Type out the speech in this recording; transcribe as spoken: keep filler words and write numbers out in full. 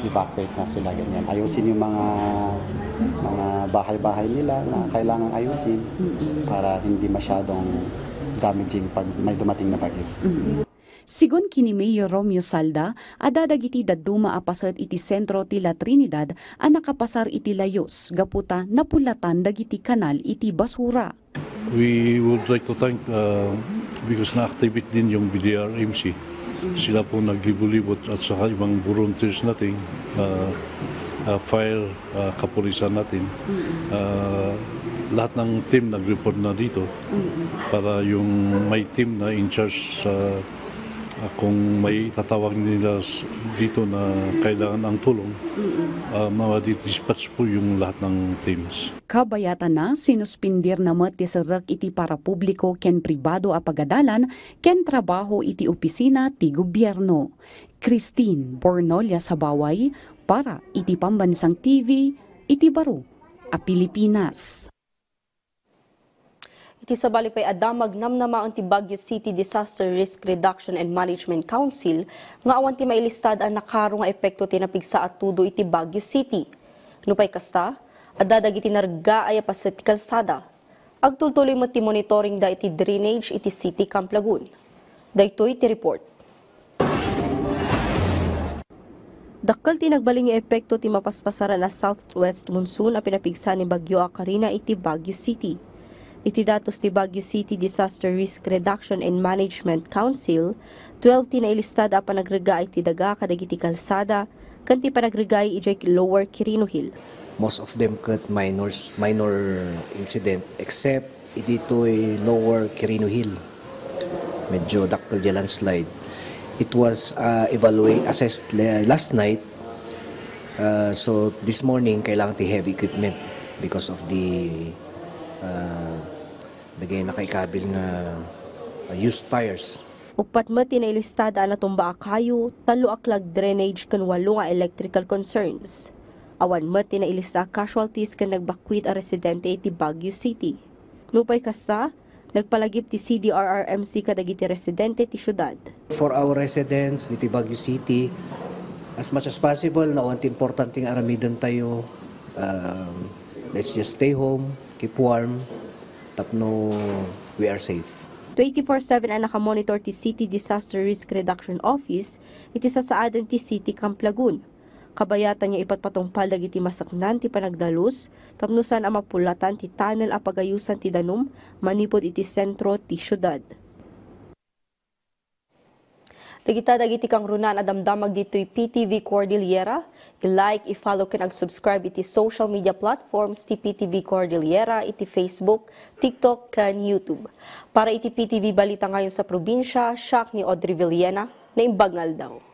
evacuate na sila ganyan. Ayusin yung mga mga bahay-bahay nila na kailangan ayusin para hindi masyadong damaging pag may dumating na bagyo. Sigon kini Mayor Romeo Salda, adadag iti daduma apasat iti sentro ti La Trinidad a nakapasar iti layos, gaputa napulatan dagiti kanal iti basura. We would like to thank, uh, because na-activate din yung B D R M C. Sila po naglibot-libot at saka ibang volunteers natin, uh, uh, fire, uh, kapulisan natin. Uh, lahat ng team nag-report na dito para yung may team na in charge sa uh, Uh, kung may tatawag nila dito na kailangan ang tulong, uh, ma-dispatch po yung lahat ng teams. Kabayatan na sinuspindir na met ti serek iti para publiko ken pribado a pagadalan ken trabaho iti opisina ti gobyerno. Christine Bornolia Sabaway para iti Pambansang T V, iti Baro, a Pilipinas. Iti sabali pa'y adamag namnama ang ti Baguio City Disaster Risk Reduction and Management Council nga awan ti mailistad ang nakaro nga epekto ti napigsa at tudo iti Baguio City. Nupay kasta, adadag iti narga ay apas ti kalsada. Agtultuloy mo ti monitoring da iti drainage iti City Camp Lagun. Daytoy ti report. Dakkel ti nagbaling nga epekto ti mapaspasara na southwest monsoon a pinapigsa ni Bagyo Akarina iti Baguio City. Iti datos ti Baguio City Disaster Risk Reduction and Management Council, twelve ti nailistada pa nagrega iti daga kadagiti kalsada, kanti pa nagrega ijay Lower Quirino Hill. Most of them cut minors, minor incident except itito'y Lower Quirino Hill. Medyo dakkel di landslide. It was uh, evaluate assessed last night. Uh, so this morning kailangan ti heavy equipment because of the uh, Dagay nakaikabil nga uh, used tires. Upat mo tinailistada na tumba kayo, talo aklag drainage kan walo nga electrical concerns. Awan mo tinailista casualties kan nagbakwit a residente iti Baguio City. Nupay kasta, nagpalagip ti C D R R M C kadagiti residente ti syudad. For our residents iti Baguio City, as much as possible, nawanti importanteng aramidan tayo. Um, let's just stay home, keep warm. Tapno, we are safe. twenty-four seven ang nakamonitor ti City Disaster Risk Reduction Office, iti sasaadan ti City Camp Lagun. Kabayatan niya ipatpatungpal dagiti masaknan ti panagdalus, tapnusan ang mapulatan ti tunnel a pagayusan ti danum, manipod iti sentro ti syudad. Dagita dagiti kang runan adamdamag dito'y P T V Cordillera. I-like, i-follow ka nag-subscribe iti social media platforms ti P T V Cordillera, iti Facebook, TikTok, kan YouTube. Para iti P T V Balita ngayon sa probinsya, siya ni Audrey Villena na imbangal daw.